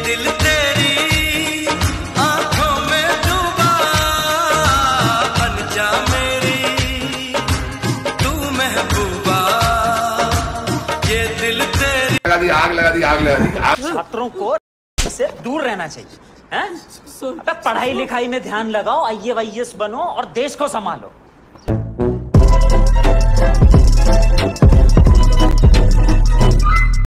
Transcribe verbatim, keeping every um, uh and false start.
दिल तेरी आंखों में डूबा, बन जा मेरी तू महबूबा, ये दिल तेरी। लगा दी आग, लगा दी आग, लगा दी। छात्रों को से दूर रहना चाहिए हैं? अबे पढ़ाई लिखाई में ध्यान लगाओ, आई ए एस बनो और देश को संभालो।